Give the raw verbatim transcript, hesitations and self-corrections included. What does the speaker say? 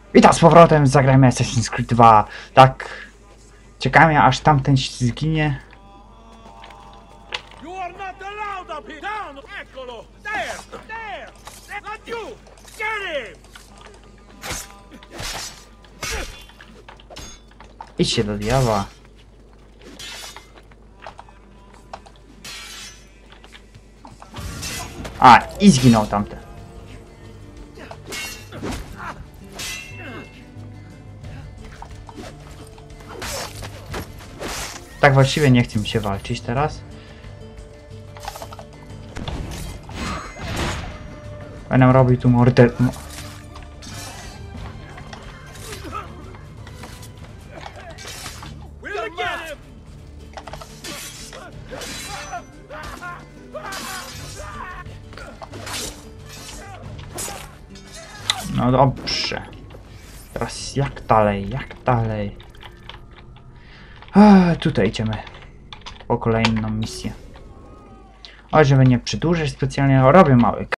Witam z powrotem, zagrajmy Assassin's Creed dwa. Tak, czekamy aż tamten zginie. You are not allowed up here. Down! Eccolo! There! There! Not you! Get him! Idźcie do diabła. A, i zginął tamten. Tak właściwie nie chce mi się walczyć teraz. Będę robił tu morder... We'll get him! No dobrze. Teraz jak dalej, jak dalej? A, tutaj idziemy po kolejną misję. O, żeby nie przedłużyć specjalnie, robię mały